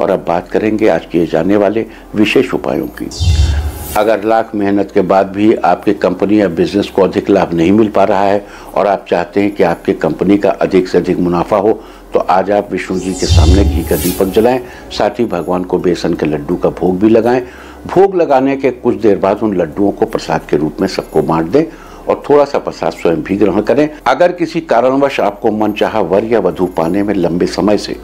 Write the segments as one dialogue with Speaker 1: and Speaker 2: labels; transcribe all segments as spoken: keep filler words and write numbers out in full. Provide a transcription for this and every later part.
Speaker 1: और अब बात करेंगे आज किए जाने वाले विशेष उपायों की। अगर लाख मेहनत के बाद भी आपकी कंपनी या बिजनेस को अधिक लाभ नहीं मिल पा रहा है और आप चाहते हैं कि आपकी कंपनी का अधिक से अधिक मुनाफा हो, तो आज आप विष्णु जी के सामने घी का दीपक जलाएं, साथ ही भगवान को बेसन के लड्डू का भोग भी लगाएं। भोग लगाने के कुछ देर बाद उन लड्डुओं को प्रसाद के रूप में सबको बांट दें और थोड़ा सा प्रसाद स्वयं भी ग्रहण करें। अगर किसी कारणवश आपको मनचाहा वर या वधू पाने में लंबे समय से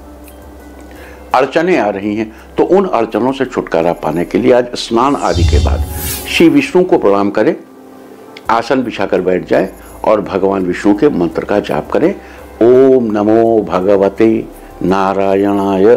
Speaker 1: अड़चने आ रही हैं, तो उन अड़चनों से छुटकारा पाने के लिए आज स्नान आदि के बाद श्री विष्णु को प्रणाम करें, आसन बिछाकर बैठ जाएं और भगवान विष्णु के मंत्र का जाप करें। ओम नमो भगवते नारायणाय,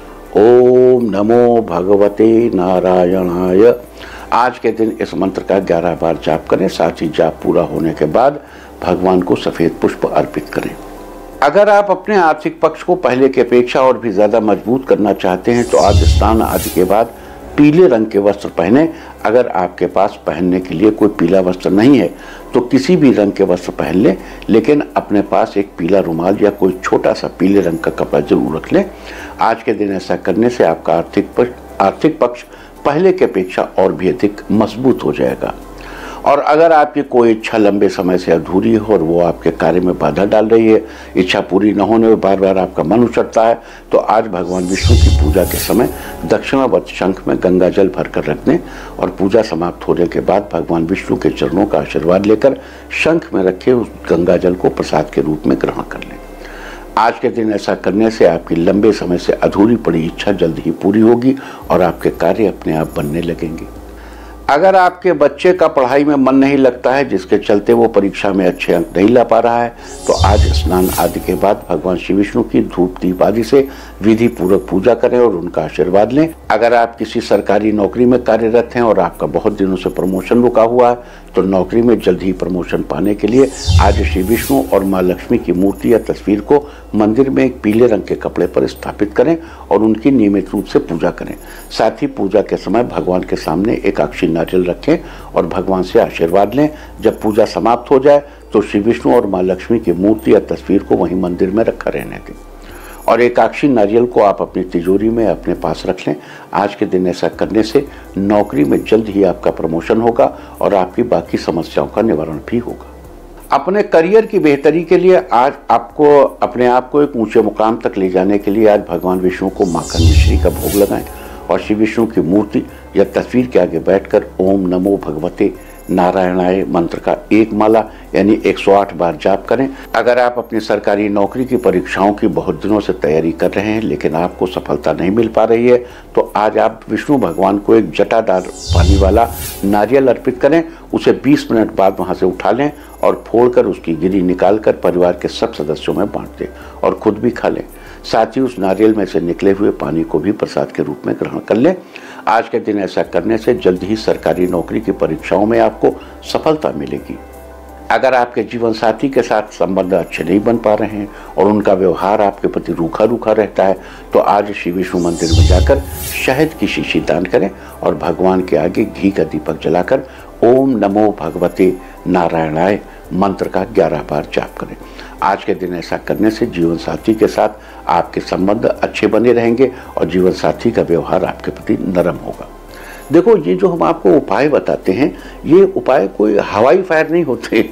Speaker 1: ओम नमो भगवते नारायणाय। आज के दिन इस मंत्र का ग्यारह बार जाप करें। साथ ही जाप पूरा होने के बाद भगवान को सफेद पुष्प अर्पित करें। अगर आप अपने आर्थिक पक्ष को पहले की अपेक्षा और भी ज़्यादा मजबूत करना चाहते हैं, तो आज स्नान आदि के बाद पीले रंग के वस्त्र पहने। अगर आपके पास पहनने के लिए कोई पीला वस्त्र नहीं है तो किसी भी रंग के वस्त्र पहन लें, लेकिन अपने पास एक पीला रुमाल या कोई छोटा सा पीले रंग का कपड़ा जरूर रख लें। आज के दिन ऐसा करने से आपका आर्थिक पक्ष आर्थिक पक्ष पहले की अपेक्षा और भी अधिक मजबूत हो जाएगा। और अगर आपकी कोई इच्छा लंबे समय से अधूरी हो और वो आपके कार्य में बाधा डाल रही है, इच्छा पूरी न होने में बार बार आपका मन उछड़ता है, तो आज भगवान विष्णु की पूजा के समय दक्षिणावर्त शंख में गंगा जल भरकर रख दें और पूजा समाप्त होने के बाद भगवान विष्णु के चरणों का आशीर्वाद लेकर शंख में रखे उस गंगा जल को प्रसाद के रूप में ग्रहण कर लें। आज के दिन ऐसा करने से आपकी लंबे समय से अधूरी पड़ी इच्छा जल्द ही पूरी होगी और आपके कार्य अपने आप बनने लगेंगे। अगर आपके बच्चे का पढ़ाई में मन नहीं लगता है, जिसके चलते वो परीक्षा में अच्छे अंक नहीं ला पा रहा है, तो आज स्नान आदि के बाद भगवान श्री विष्णु की धूप दीप आदि से विधि पूर्वक पूजा करें और उनका आशीर्वाद लें। अगर आप किसी सरकारी नौकरी में कार्यरत हैं और आपका बहुत दिनों से प्रमोशन रुका हुआ है, तो नौकरी में जल्द ही प्रमोशन पाने के लिए आज श्री विष्णु और माँ लक्ष्मी की मूर्ति या तस्वीर को मंदिर में एक पीले रंग के कपड़े पर स्थापित करें और उनकी नियमित रूप से पूजा करें। साथ ही पूजा के समय भगवान के सामने एक अक्षी नारियल रखें और भगवान से आशीर्वाद लें। जब पूजा समाप्त हो जाए तो श्री विष्णु और माँ लक्ष्मी की मूर्ति या तस्वीर को वहीं मंदिर में रखा रहने दें और एकाक्षी नारियल को आप अपनी तिजोरी में अपने पास रख लें। आज के दिन ऐसा करने से नौकरी में जल्द ही आपका प्रमोशन होगा और आपकी बाकी समस्याओं का निवारण भी होगा। अपने करियर की बेहतरी के लिए आज आपको अपने आप को एक ऊंचे मुकाम तक ले जाने के लिए आज भगवान विष्णु को माखन मिश्री का भोग लगाएं और श्री विष्णु की मूर्ति या तस्वीर के आगे बैठकर ओम नमो भगवते नारायणाय मंत्र का एक माला यानी एक सौ आठ बार जाप करें। अगर आप अपनी सरकारी नौकरी की परीक्षाओं की बहुत दिनों से तैयारी कर रहे हैं लेकिन आपको सफलता नहीं मिल पा रही है, तो आज आप विष्णु भगवान को एक जटादार पानी वाला नारियल अर्पित करें। उसे बीस मिनट बाद वहां से उठा लें और फोड़कर उसकी गिरी निकालकर परिवार के सब सदस्यों में बांट दें और खुद भी खा लें। साथ ही उस नारियल में से निकले हुए पानी को भी प्रसाद के रूप में ग्रहण कर लें। आज के दिन ऐसा करने से जल्द ही सरकारी नौकरी की परीक्षाओं में आपको सफलता मिलेगी। अगर आपके जीवन साथी के साथ संबंध अच्छे नहीं बन पा रहे हैं और उनका व्यवहार आपके प्रति रूखा रूखा रहता है, तो आज श्री विष्णु मंदिर में जाकर शहद की शीशी दान करें और भगवान के आगे घी का दीपक जलाकर ओम नमो भगवते नारायणाय मंत्र का ग्यारह बार जाप करें। आज के दिन ऐसा करने से जीवन साथी के साथ आपके संबंध अच्छे बने रहेंगे और जीवन साथी का व्यवहार आपके प्रति नरम होगा। देखो, ये जो हम आपको उपाय बताते हैं, ये उपाय कोई हवाई फायर नहीं होते।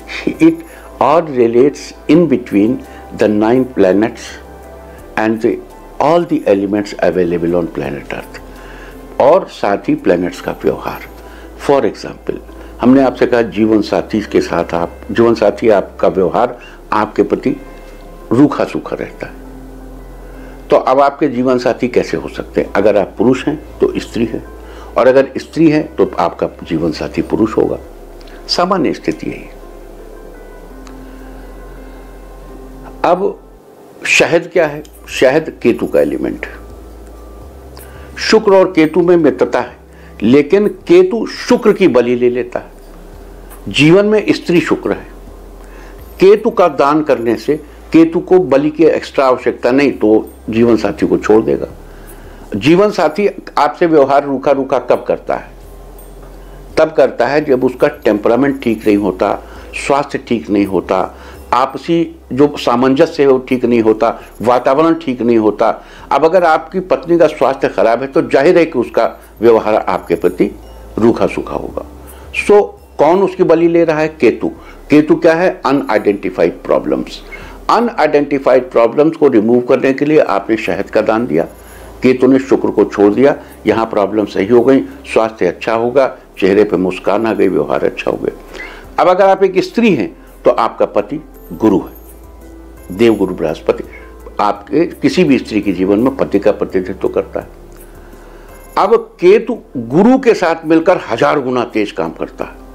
Speaker 1: It all relates in between the nine planets and all the elements available on planet earth और साथ ही प्लैनेट्स का व्यवहार। फॉर एग्जाम्पल, हमने आपसे कहा जीवन साथी के साथ आप जीवन साथी आपका व्यवहार आपके प्रति रूखा सूखा रहता है, तो अब आपके जीवन साथी कैसे हो सकते हैं? अगर आप पुरुष हैं तो स्त्री है और अगर स्त्री है तो आपका जीवन साथी पुरुष होगा। सामान्य स्थिति यही। अब शहद क्या है? शहद केतु का एलिमेंट है। शुक्र और केतु में मित्रता है, लेकिन केतु शुक्र की बलि ले लेता है। जीवन में स्त्री शुक्र है। केतु का दान करने से केतु को बलि की एक्स्ट्रा आवश्यकता नहीं, तो जीवन साथी को छोड़ देगा। जीवन साथी आपसे व्यवहार रूखा रूखा कब करता है? तब करता है जब उसका टेम्परामेंट ठीक नहीं होता, स्वास्थ्य ठीक नहीं होता, आपसी जो सामंजस्य है वो ठीक नहीं होता, वातावरण ठीक नहीं होता। अब अगर आपकी पत्नी का स्वास्थ्य खराब है तो जाहिर है कि उसका व्यवहार आपके प्रति रूखा सूखा होगा। सो कौन उसकी बलि ले रहा है? केतु। केतु क्या है? Unidentified problems. अनआइडेंटिफाइड प्रॉब्लम्स को रिमूव करने के लिए आपने शहद का दान दिया, केतु ने शुक्र को छोड़ दिया, यहाँ प्रॉब्लम सही हो गई, स्वास्थ्य अच्छा होगा, चेहरे पे मुस्कान आ गई, व्यवहार अच्छा हो गया। अब अगर आप एक स्त्री हैं तो आपका पति गुरु है, देवगुरु बृहस्पति आपके किसी भी स्त्री के जीवन में पति का प्रतिनिधित्व करता है। अब केतु गुरु के साथ मिलकर हजार गुना तेज काम करता है,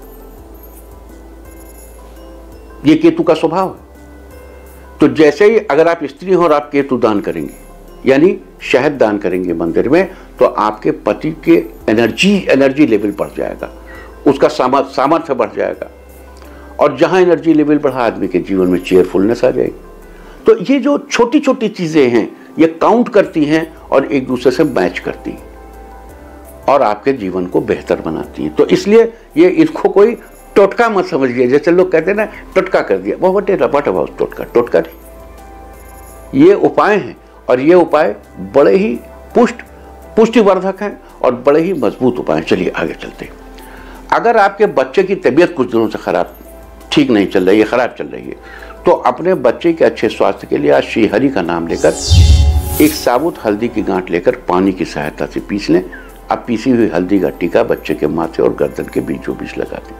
Speaker 1: यह केतु का स्वभाव है। तो जैसे ही अगर आप स्त्री हो और आप केतु दान करेंगे, यानी शहद दान करेंगे मंदिर में, तो आपके पति के एनर्जी एनर्जी लेवल बढ़ जाएगा, उसका सामर्थ्य बढ़ जाएगा, और जहां एनर्जी लेवल बढ़ा आदमी के जीवन में चेयरफुलनेस आ जाएगी। तो ये जो छोटी छोटी चीजें हैं ये काउंट करती हैं और एक दूसरे से मैच करती हैं और आपके जीवन को बेहतर बनाती हैं। तो इसलिए ये इसको कोई टोटका मत समझिए, जैसे लोग कहते हैं ना टोटका कर दिया, वो वट वट अबाउट टोटका, टोटका नहीं, ये उपाय हैं और ये उपाय बड़े ही पुष्ट पुष्टिवर्धक हैं और बड़े ही मजबूत उपाय हैं। चलिए आगे चलते हैं। अगर आपके बच्चे की तबीयत कुछ दिनों से खराब ठीक नहीं चल रही है, खराब चल रही है, तो अपने बच्चे के अच्छे स्वास्थ्य के लिए आज श्रीहरि का नाम लेकर एक साबुत हल्दी की गांठ लेकर पानी की सहायता से पीस लें। अब पीसी हुई हल्दी का टीका बच्चे के माथे और गर्दन के बीचों बीच लगा दें।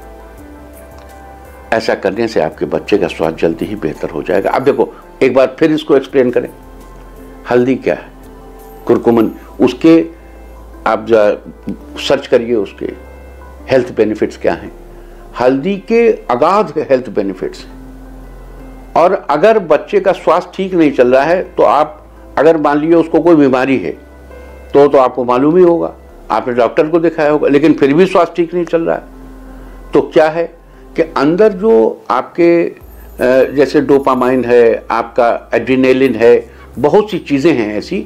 Speaker 1: ऐसा करने से आपके बच्चे का स्वास्थ्य जल्दी ही बेहतर हो जाएगा। अब देखो एक बार फिर इसको एक्सप्लेन करें। हल्दी क्या है? कुरकुमन, उसके आप सर्च करिए, उसके हेल्थ बेनिफिट्स क्या हैं। हल्दी के अगाध हेल्थ बेनिफिट्स हैं। और अगर बच्चे का स्वास्थ्य ठीक नहीं चल रहा है तो आप अगर मान लीजिए उसको कोई बीमारी है तो तो आपको मालूम ही होगा, आपने डॉक्टर को दिखाया होगा, लेकिन फिर भी स्वास्थ्य ठीक नहीं चल रहा है, तो क्या है कि अंदर जो आपके जैसे डोपामाइन है, आपका एड्रेनालिन है, बहुत सी चीज़ें हैं ऐसी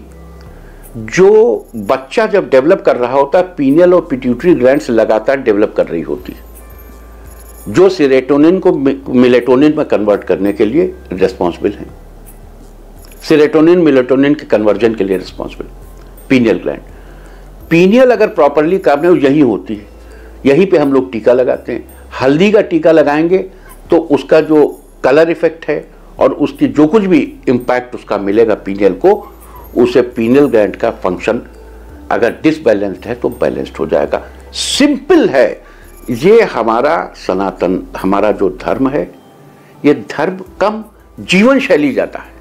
Speaker 1: जो बच्चा जब डेवलप कर रहा होता है पीनियल और पिट्यूटरी ग्लैंड्स लगातार डेवलप कर रही होती है, जो सेरोटोनिन को मेलेटोनिन में कन्वर्ट करने के लिए रिस्पॉन्सिबल है। सेरोटोनिन मेलेटोनिन के कन्वर्जन के लिए रिस्पॉन्सिबल पीनियल ग्लैंड। पीनियल अगर प्रॉपरली काम नहीं यही होती है, यहीं पे हम लोग टीका लगाते हैं। हल्दी का टीका लगाएंगे तो उसका जो कलर इफेक्ट है और उसकी जो कुछ भी इम्पैक्ट उसका मिलेगा पीनियल को, उसे पीनियल ग्लैंड का फंक्शन अगर डिसबैलेंस्ड है तो बैलेंस्ड हो जाएगा। सिंपल है ये। हमारा सनातन, हमारा जो धर्म है, ये धर्म कम जीवन शैली जाता है,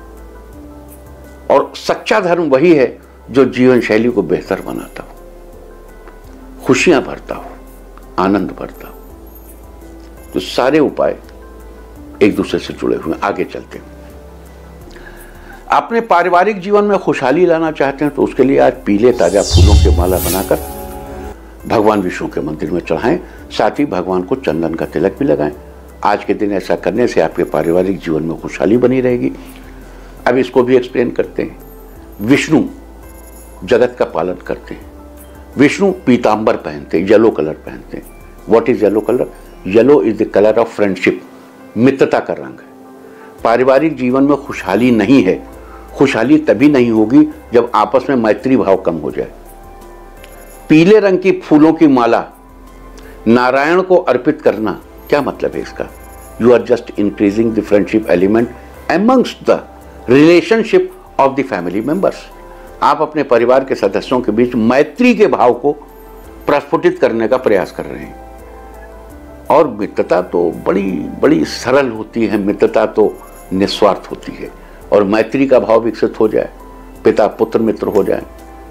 Speaker 1: और सच्चा धर्म वही है जो जीवन शैली को बेहतर बनाता हो, खुशियां भरता हो, आनंद भरता हो। तो सारे उपाय एक दूसरे से जुड़े हुए हैं। आगे चलते हैं। अपने पारिवारिक जीवन में खुशहाली लाना चाहते हैं तो उसके लिए आज पीले ताजा फूलों की माला बनाकर भगवान विष्णु के मंदिर में चढ़ाएं। साथ ही भगवान को चंदन का तिलक भी लगाएं। आज के दिन ऐसा करने से आपके पारिवारिक जीवन में खुशहाली बनी रहेगी। अब इसको भी एक्सप्लेन करते हैं। विष्णु जगत का पालन करते हैं। विष्णु पीतांबर पहनते हैं, येलो कलर पहनते हैं। What is yellow colour? Yellow is the colour of friendship, मित्रता का रंग है। पारिवारिक जीवन में खुशहाली नहीं है, खुशहाली तभी नहीं होगी जब आपस में मैत्री भाव कम हो जाए। पीले रंग की फूलों की माला नारायण को अर्पित करना, क्या मतलब है इसका? You are just increasing the friendship element amongst the relationship of the family members. आप अपने परिवार के सदस्यों के बीच मैत्री के भाव को प्रस्फुटित करने का प्रयास कर रहे हैं। और मित्रता तो बड़ी बड़ी सरल होती है, मित्रता तो निस्वार्थ होती है। और मैत्री का भाव विकसित हो जाए, पिता पुत्र मित्र हो जाए,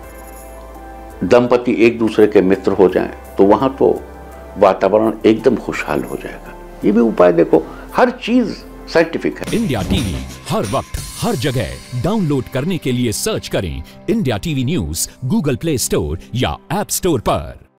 Speaker 1: दंपति एक दूसरे के मित्र हो जाएं, तो वहां तो वातावरण एकदम खुशहाल हो जाएगा। ये भी उपाय देखो, हर चीज साइंटिफिक है।
Speaker 2: इंडिया टीवी हर वक्त हर जगह डाउनलोड करने के लिए सर्च करें India TV news Google Play Store या ऐप स्टोर पर।